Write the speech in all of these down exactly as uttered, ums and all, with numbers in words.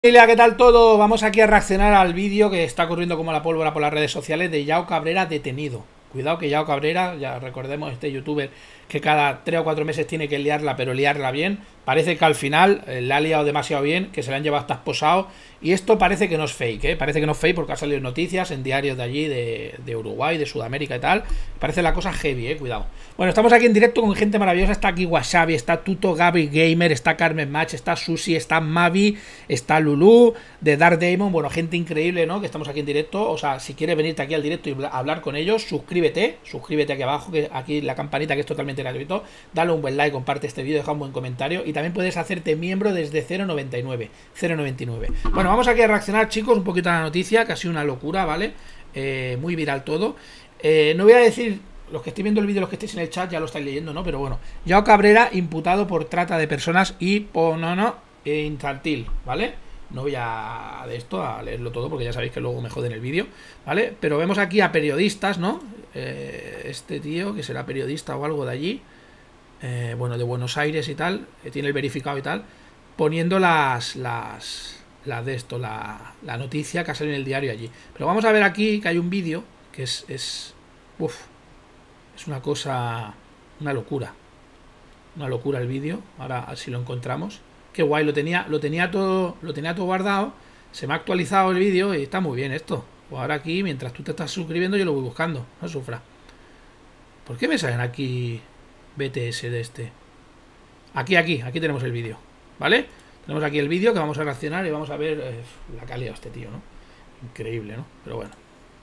Familia, ¿qué tal todo? Vamos aquí a reaccionar al vídeo que está corriendo como la pólvora por las redes sociales de Yao Cabrera detenido. Cuidado que Yao Cabrera, ya recordemos este youtuber que cada tres o cuatro meses tiene que liarla, pero liarla bien. Parece que al final eh, la ha liado demasiado bien, que se le han llevado hasta esposado. Y esto parece que no es fake, ¿eh? Parece que no es fake porque ha salido en noticias, en diarios de allí, de, de Uruguay, de Sudamérica y tal. Parece la cosa heavy, ¿eh? Cuidado. Bueno, estamos aquí en directo con gente maravillosa. Está aquí Wasabi, está Tuto Gaby Gamer, está Carmen Match, está Susi, está Mavi, está Lulu, de Dark Demon. Bueno, gente increíble, ¿no? Que estamos aquí en directo. O sea, si quieres venirte aquí al directo y hablar con ellos, suscríbete, suscríbete aquí abajo, que aquí la campanita que es totalmente gratuito. Dale un buen like, comparte este vídeo, deja un buen comentario. Y también puedes hacerte miembro desde cero noventa y nueve. Bueno, vamos aquí a reaccionar, chicos, un poquito a la noticia, que ha sido una locura, ¿vale? Eh, muy viral todo. Eh, no voy a decir... Los que estéis viendo el vídeo, los que estéis en el chat ya lo estáis leyendo, ¿no? Pero bueno, Yao Cabrera imputado por trata de personas y por no, no, infantil, ¿vale? No voy a de esto a leerlo todo porque ya sabéis que luego me joden el vídeo, ¿vale? Pero vemos aquí a periodistas, ¿no? Eh, este tío, que será periodista o algo de allí, eh, bueno, de Buenos Aires y tal, eh, tiene el verificado y tal, poniendo las, las, las de esto, la, la noticia que ha salido en el diario allí. Pero vamos a ver aquí que hay un vídeo que es, es, uf, es una cosa, una locura, una locura el vídeo. Ahora si lo encontramos, qué guay, lo tenía, lo tenía todo, lo tenía todo guardado. Se me ha actualizado el vídeo y está muy bien esto. Pues ahora aquí, mientras tú te estás suscribiendo, yo lo voy buscando, no sufra. ¿Por qué me salen aquí B T S de este? Aquí, aquí, aquí tenemos el vídeo, ¿vale? Tenemos aquí el vídeo que vamos a reaccionar y vamos a ver eh, la calidad de este tío, ¿no? Increíble, ¿no? Pero bueno.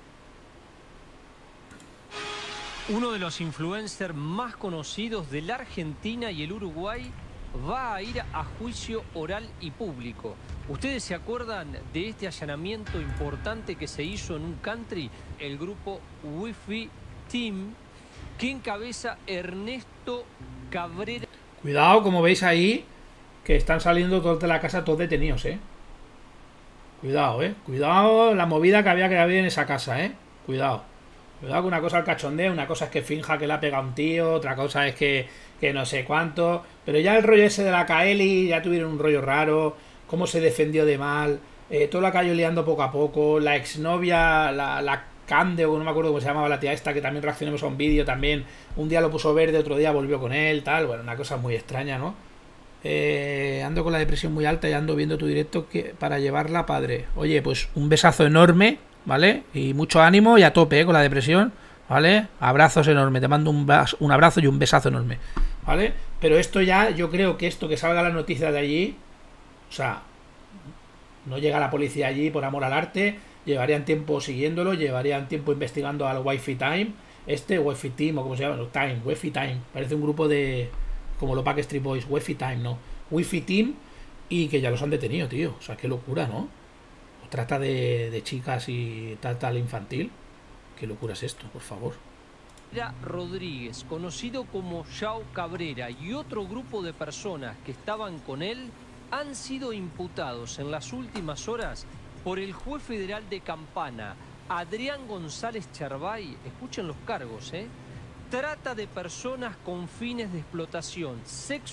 Uno de los influencers más conocidos de la Argentina y el Uruguay va a ir a juicio oral y público. ¿Ustedes se acuerdan de este allanamiento importante que se hizo en un country? El grupo Wi-Fi Team, que encabeza Ernesto Cabrera. Cuidado, como veis ahí, que están saliendo todos de la casa, todos detenidos, ¿eh? Cuidado, ¿eh? Cuidado la movida que había que haber en esa casa, ¿eh? Cuidado. Cuidado que una cosa es el cachondeo, una cosa es que finja que le ha pegado un tío, otra cosa es que, que no sé cuánto. Pero ya el rollo ese de la Kaeli, ya tuvieron un rollo raro, cómo se defendió de mal, eh, todo lo que ha ido liando poco a poco, la exnovia, la, la Cande, o no me acuerdo cómo se llamaba la tía esta, que también reaccionamos a un vídeo también, un día lo puso verde, otro día volvió con él, tal, bueno, una cosa muy extraña, ¿no? Eh, ando con la depresión muy alta y ando viendo tu directo que, para llevarla, padre. Oye, pues un besazo enorme, ¿vale? Y mucho ánimo y a tope, ¿eh? Con la depresión, ¿vale? Abrazos enormes, te mando un, un abrazo y un besazo enorme, ¿vale? Pero esto ya, yo creo que esto que salga la noticia de allí, o sea, no llega la policía allí por amor al arte, llevarían tiempo siguiéndolo, llevarían tiempo investigando al Wi-Fi Time, este Wi-Fi Team o como se llama, no, Time, Wi-Fi Time, parece un grupo de... como los Backstreet Boys, Wi-Fi Time, no, Wi-Fi Team, y que ya los han detenido, tío, o sea, qué locura, ¿no? O trata de, de chicas y tal, tal infantil, qué locura es esto, por favor. Rodríguez, conocido como Yao Cabrera, y otro grupo de personas que estaban con él han sido imputados en las últimas horas por el juez federal de Campana, Adrián González Charvay. Escuchen los cargos, ¿eh? Trata de personas con fines de explotación, sexo,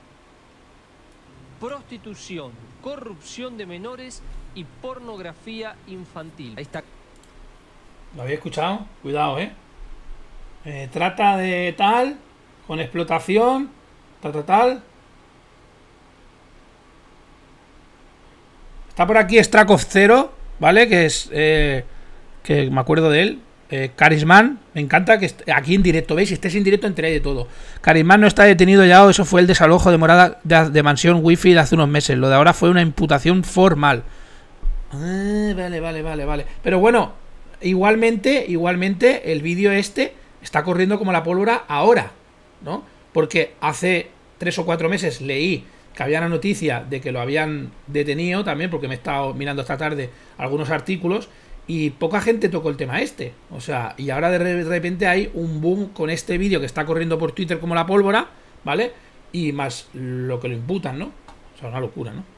prostitución, corrupción de menores y pornografía infantil. Ahí está. ¿Lo habéis escuchado? Cuidado, ¿eh? eh trata de tal, con explotación, tal, tal, tal. Está por aquí Strakov Zero, ¿vale? Que es... Eh, que me acuerdo de él. Eh, Carisman, me encanta que aquí en directo, ¿veis? Si estés en directo enteré de todo. Carisman no está detenido ya, o eso fue el desalojo de morada de, de mansión wifi de hace unos meses. Lo de ahora fue una imputación formal. Ah, vale, vale, vale, vale. Pero bueno, igualmente, igualmente el vídeo este está corriendo como la pólvora ahora, ¿no? Porque hace tres o cuatro meses leí que había una noticia de que lo habían detenido también, porque me he estado mirando esta tarde algunos artículos. Y poca gente tocó el tema este. O sea, y ahora de repente hay un boom con este vídeo que está corriendo por Twitter como la pólvora, ¿vale? Y más lo que lo imputan, ¿no? O sea, una locura, ¿no?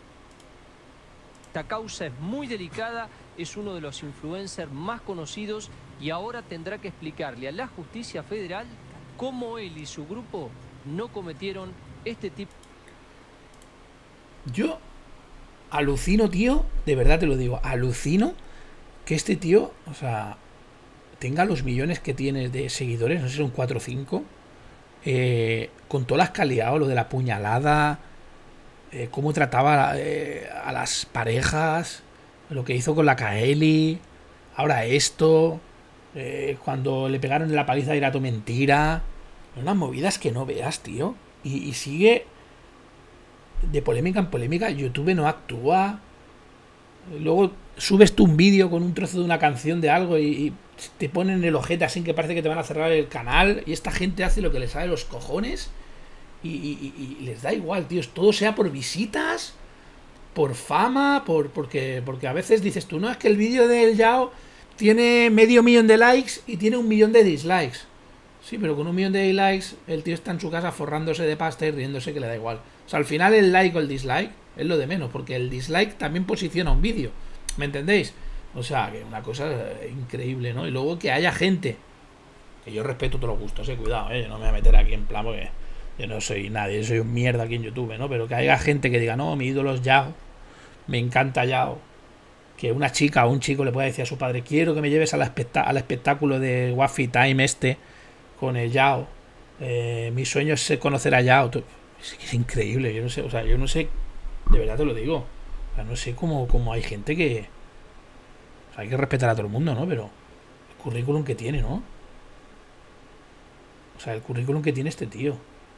Esta causa es muy delicada, es uno de los influencers más conocidos y ahora tendrá que explicarle a la justicia federal cómo él y su grupo no cometieron este tipo. Yo alucino, tío, de verdad te lo digo, alucino que este tío, o sea, tenga los millones que tiene de seguidores, no sé si son cuatro o cinco, eh, con todas las que ha liado, lo de la puñalada, eh, cómo trataba eh, a las parejas, lo que hizo con la Kaeli, ahora esto, eh, cuando le pegaron en la paliza de Irato Mentira, unas movidas que no veas, tío, y, y sigue de polémica en polémica. YouTube no actúa, luego subes tú un vídeo con un trozo de una canción de algo y, y te ponen el ojete así que parece que te van a cerrar el canal, y esta gente hace lo que les sale de los cojones y, y, y les da igual, tío, todo sea por visitas, por fama, por porque porque a veces dices tú, no, es que el vídeo del Yao tiene medio millón de likes y tiene un millón de dislikes. Sí, pero con un millón de likes el tío está en su casa forrándose de pasta y riéndose que le da igual. O sea, al final el like o el dislike es lo de menos, porque el dislike también posiciona un vídeo, ¿me entendéis? O sea, que una cosa increíble, ¿no? Y luego que haya gente, que yo respeto todos los gustos, eh, cuidado, eh, yo no me voy a meter aquí en plan porque yo no soy nadie, yo soy un mierda aquí en YouTube, ¿no? Pero que haya gente que diga, no, mi ídolo es Yao, me encanta Yao. Que una chica o un chico le pueda decir a su padre, quiero que me lleves al, espectá al espectáculo de Waffy Time este con el Yao, eh, mi sueño es conocer a Yao. Es que es increíble, yo no sé, o sea, yo no sé, de verdad te lo digo, o sea, no sé cómo, cómo hay gente que, o sea, hay que respetar a todo el mundo, ¿no? Pero el currículum que tiene, ¿no? O sea, el currículum que tiene este tío.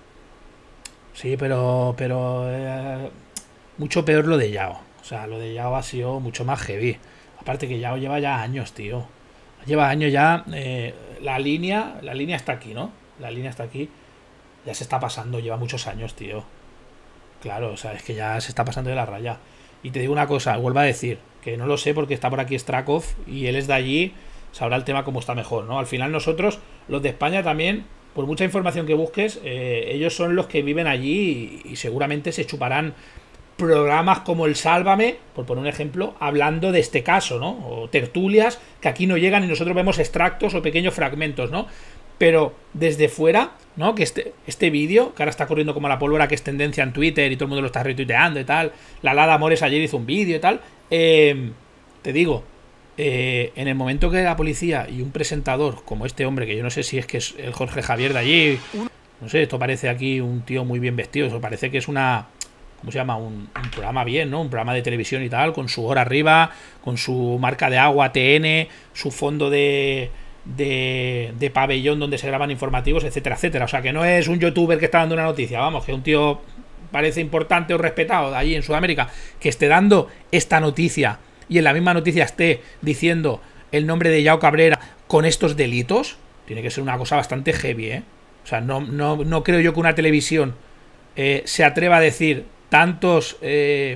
Sí, pero, pero eh, mucho peor lo de Yao. O sea, lo de Yao ha sido mucho más heavy. Aparte que Yao lleva ya años, tío. Lleva años ya. Eh, la línea. La línea está aquí, ¿no? La línea está aquí. Ya se está pasando. Lleva muchos años, tío. Claro, o sea, es que ya se está pasando de la raya. Y te digo una cosa, vuelvo a decir, que no lo sé porque está por aquí Strakov y él es de allí. Sabrá el tema cómo está mejor, ¿no? Al final nosotros, los de España también, por mucha información que busques, eh, ellos son los que viven allí y, y seguramente se chuparán programas como el Sálvame, por poner un ejemplo, hablando de este caso, ¿no? O tertulias que aquí no llegan y nosotros vemos extractos o pequeños fragmentos, ¿no? Pero desde fuera, ¿no? Que este, este vídeo, que ahora está corriendo como la pólvora, que es tendencia en Twitter y todo el mundo lo está retuiteando y tal, la Lada Mores ayer hizo un vídeo y tal, eh, te digo, eh, en el momento que la policía y un presentador como este hombre, que yo no sé si es que es el Jorge Javier de allí, no sé, esto parece aquí un tío muy bien vestido, eso parece que es una... ¿Cómo se llama? Un, un programa bien, ¿no? Un programa de televisión y tal, con su hora arriba, con su marca de agua T N, su fondo de, de, de pabellón donde se graban informativos, etcétera, etcétera. O sea, que no es un youtuber que está dando una noticia, vamos, que un tío parece importante o respetado de allí en Sudamérica, que esté dando esta noticia y en la misma noticia esté diciendo el nombre de Yao Cabrera con estos delitos, tiene que ser una cosa bastante heavy, ¿eh? O sea, no, no, no creo yo que una televisión eh, se atreva a decir tantos eh,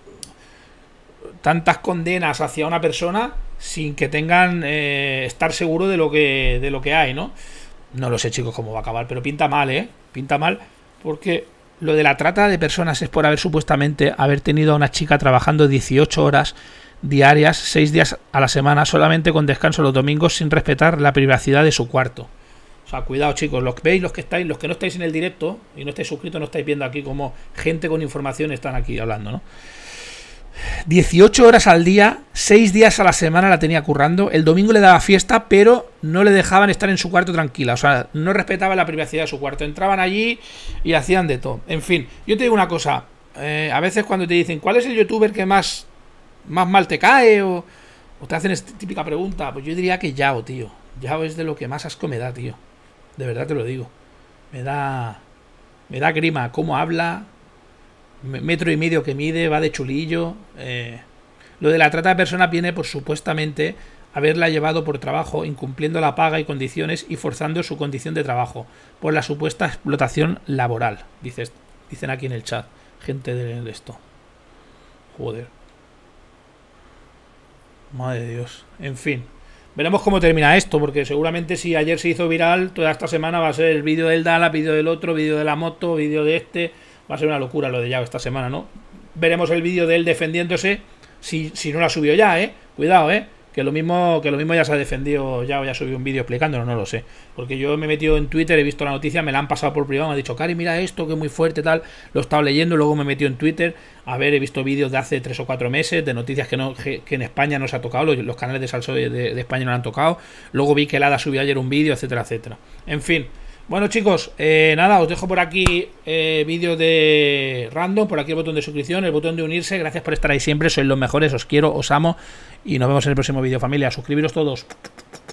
tantas condenas hacia una persona sin que tengan eh, estar seguro de lo que de lo que hay, ¿no? No lo sé, chicos, cómo va a acabar, pero pinta mal, ¿eh? Pinta mal porque lo de la trata de personas es por haber supuestamente haber tenido a una chica trabajando dieciocho horas diarias, seis días a la semana, solamente con descanso los domingos, sin respetar la privacidad de su cuarto. O sea, cuidado, chicos, los que veis, los que estáis, los que no estáis en el directo y no estáis suscritos, no estáis viendo aquí como gente con información están aquí hablando, ¿no? dieciocho horas al día, seis días a la semana la tenía currando. El domingo le daba fiesta, pero no le dejaban estar en su cuarto tranquila. O sea, no respetaban la privacidad de su cuarto. Entraban allí y hacían de todo. En fin, yo te digo una cosa. Eh, a veces cuando te dicen, ¿cuál es el youtuber que más, más mal te cae? O, o te hacen esta típica pregunta. Pues yo diría que Yao, tío. Yao es de lo que más asco me da, tío. De verdad te lo digo. Me da... Me da grima cómo habla. Metro y medio que mide, va de chulillo. Eh, lo de la trata de personas viene por supuestamente haberla llevado por trabajo, incumpliendo la paga y condiciones y forzando su condición de trabajo, por la supuesta explotación laboral. Dices, dicen aquí en el chat, gente de esto. Joder. Madre de Dios. En fin. Veremos cómo termina esto, porque seguramente si ayer se hizo viral, toda esta semana va a ser el vídeo del Dala, vídeo del otro, vídeo de la moto, vídeo de este. Va a ser una locura lo de Yao esta semana, ¿no? Veremos el vídeo de él defendiéndose, si, si no lo ha subido ya, ¿eh? Cuidado, ¿eh? que lo mismo que lo mismo ya se ha defendido, ya, ya subí un vídeo explicándolo, no lo sé. Porque yo me he metido en Twitter, he visto la noticia, me la han pasado por privado, me han dicho, Cari, mira esto, que es muy fuerte, tal. Lo he estado leyendo, luego me he metido en Twitter. A ver, he visto vídeos de hace tres o cuatro meses, de noticias que, no, que, que en España no se ha tocado, los, los canales de Salsó de, de España no lo han tocado. Luego vi que el Hada subió ayer un vídeo, etcétera, etcétera. En fin. Bueno, chicos, eh, nada, os dejo por aquí eh, vídeo de random, por aquí el botón de suscripción, el botón de unirse. Gracias por estar ahí siempre, sois los mejores, os quiero, os amo y nos vemos en el próximo vídeo, familia. Suscribiros todos.